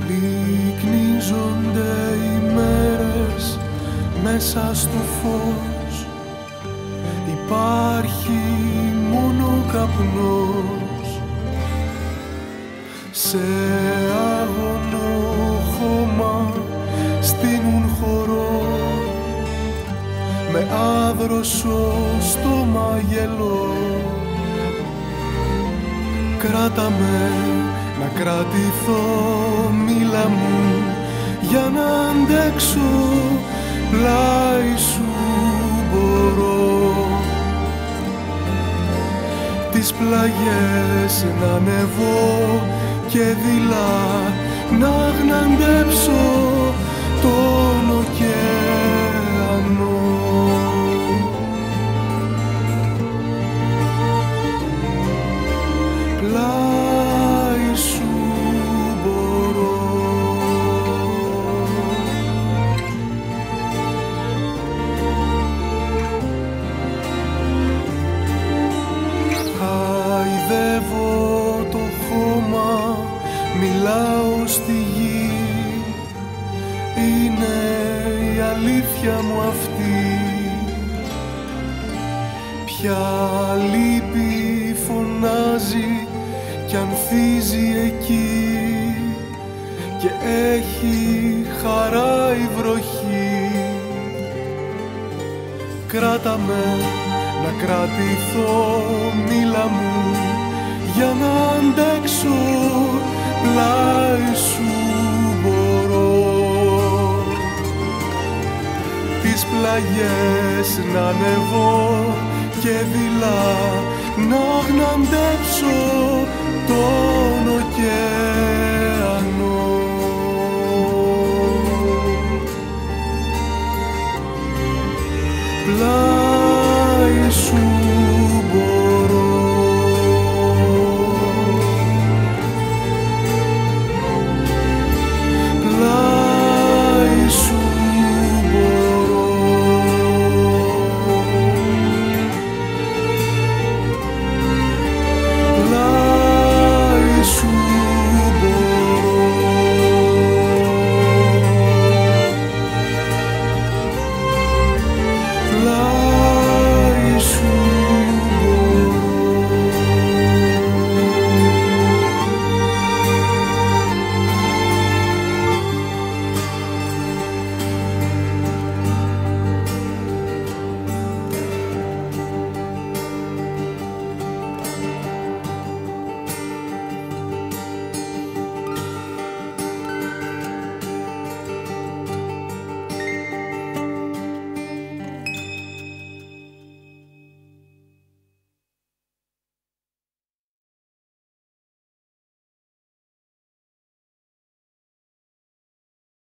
Λυκνίζονται οι μέρες μέσα στο φως. Υπάρχει μόνο καπνός. Σε άγωνο χώμα στείνουν χορό, με άδροσο στόμα γελό. Κράτα με να κρατηθώ, μίλα μου για να αντέξω, πλάι σου μπορώ. Τις πλαγιές να ανεβώ και δειλά να γναντέψω τον ωκεανό. Πλάι σου μπορώ. Χαϊδεύω το χώμα, μιλάω στη γη. Είναι η αλήθεια μου αυτή. Ποια λύπη φωνάζει κι ανθίζει εκεί, και έχει χαρά η βροχή. Κράτα με να κρατηθώ, μίλα μου για να αντέξω, πλάι σου μπορώ. Τις πλαγιές να ανεβώ και δειλά να γναντέψω τον ωκεανό.